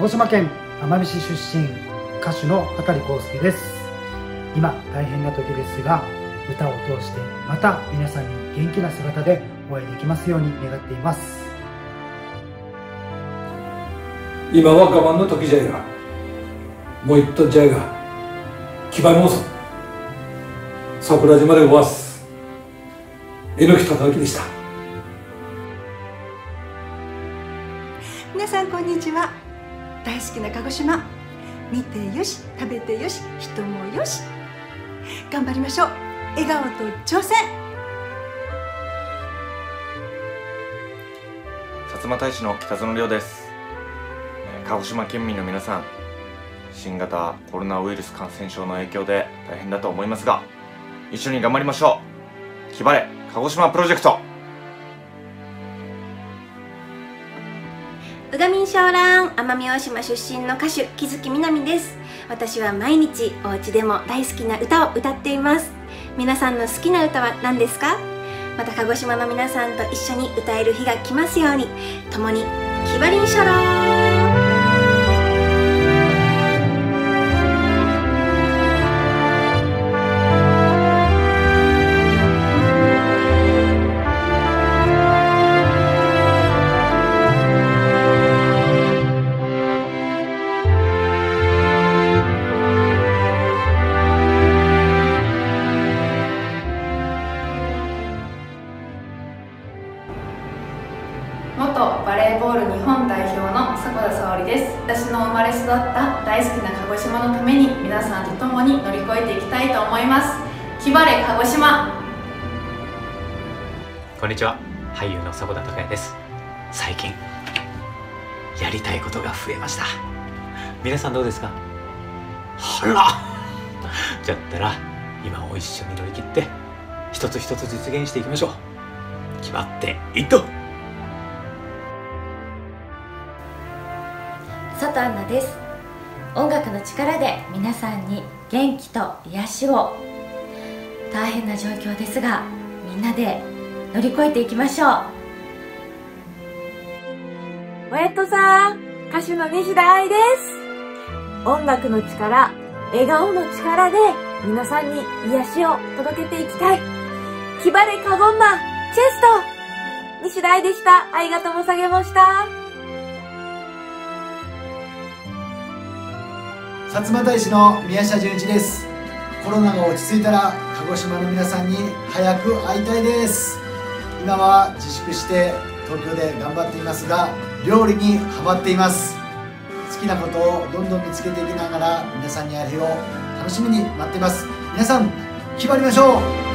児島県奄美市出身、歌手の羽鳥康介です。今大変な時ですが、歌を通してまた皆さんに元気な姿でお会いできますように願っています。 今は我慢の時じゃいが、もう一度じゃいが気張り申す桜島でごわす榎木忠之でした。 皆さんこんにちは。大好きな鹿児島、見てよし食べてよし人もよし、頑張りましょう。笑顔と挑戦。 薩摩大使の北園亮です。鹿児島県民の皆さん、新型コロナウイルス感染症の影響で大変だと思いますが、一緒に頑張りましょう。気張れ鹿児島プロジェクト。 宇賀民湘南、奄美大島出身の歌手木月みなみです。私は毎日お家でも大好きな歌を歌っています。皆さんの好きな歌は何ですか？また鹿児島の皆さんと一緒に歌える日が来ますように、共に気張りんしょろー。 元バレーボール日本代表の迫田沙織です。私の生まれ育った大好きな鹿児島のために皆さんと共に乗り越えていきたいと思います。気張れ鹿児島。 こんにちは、俳優の迫田孝也です。最近やりたいことが増えました。皆さんどうですか？ほらじゃったら今を一緒に乗り切って一つ一つ実現していきましょう。気張っていっと。 佐藤アンナです。音楽の力で皆さんに元気と癒しを。大変な状況ですが、みんなで乗り越えていきましょう。 おやっとさん、歌手の西田愛です。音楽の力、笑顔の力で皆さんに癒しを届けていきたい。気張れかごんまチェスト、西田愛でした。ありがとうございました。 薩摩大使の宮下純一です。コロナが落ち着いたら鹿児島の皆さんに早く会いたいです。今は自粛して東京で頑張っていますが、料理にハマっています。好きなことをどんどん見つけていきながら皆さんに会える日を楽しみに待っています。皆さん気張りましょう。